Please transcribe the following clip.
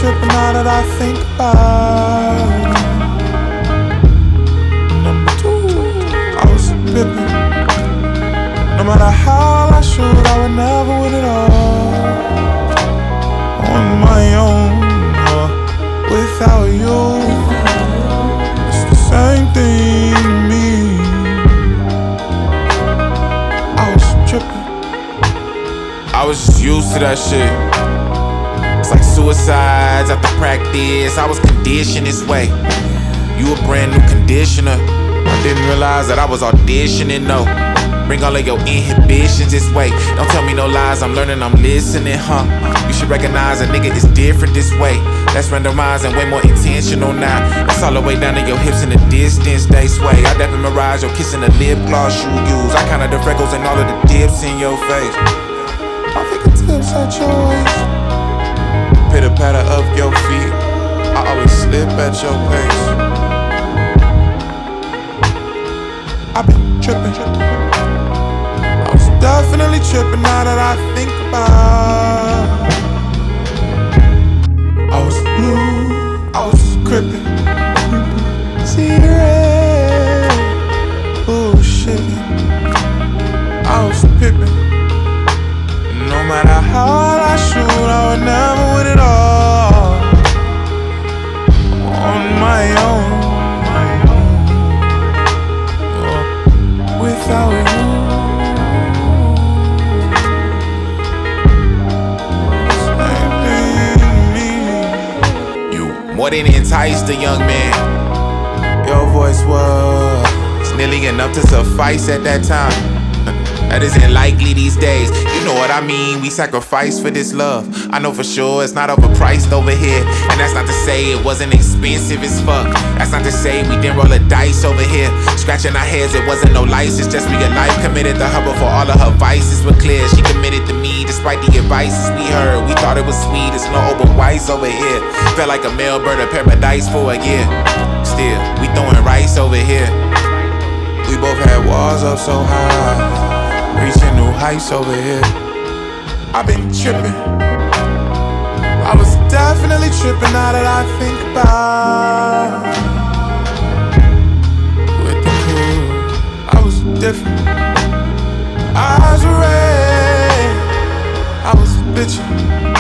tripping now that I think about it. Number two, I was pippin'. No matter how I shoot, I would never win it all on my own or without you. It's the same thing to me. I was trippin'. I was just used to that shit. It's like suicides after practice. I was conditioned this way. You a brand new conditioner. I didn't realize that I was auditioning, no. Bring all of your inhibitions this way. Don't tell me no lies, I'm learning, I'm listening, huh? You should recognize a nigga is different this way. That's randomized and way more intentional now. That's all the way down to your hips in the distance, they sway. I definitely mirage your kiss in the lip gloss you use. I counted the freckles and all of the dips in your face. My fingertips at your waist. Pitter patter of your feet. I always slip at your pace. I've been trippin'. I was definitely trippin' now that I think about it. I was blue, I was crippin'. See red, bullshittin'. I was pippin'. No matter how hard I shoot, I would never win it all on my own. Without you, same thing to me. You more than enticed a young man. Your voice was nearly enough to suffice at that time. That isn't likely these days. You know what I mean, we sacrifice for this love. I know for sure it's not overpriced over here. And that's not to say it wasn't expensive as fuck. That's not to say we didn't roll a dice over here. Scratching our heads, it wasn't no license. Just real life committed to her before all of her vices were clear. She committed to me despite the advices we heard. We thought it was sweet, it's no open whites over here. Felt like a male bird of paradise for a year. Still, we throwing rice over here. We both had walls up so high, reaching new heights over here. I've been trippin'. I was definitely trippin' now that I think about it. With the crew, I was different. Eyes were red, I was bitchin'.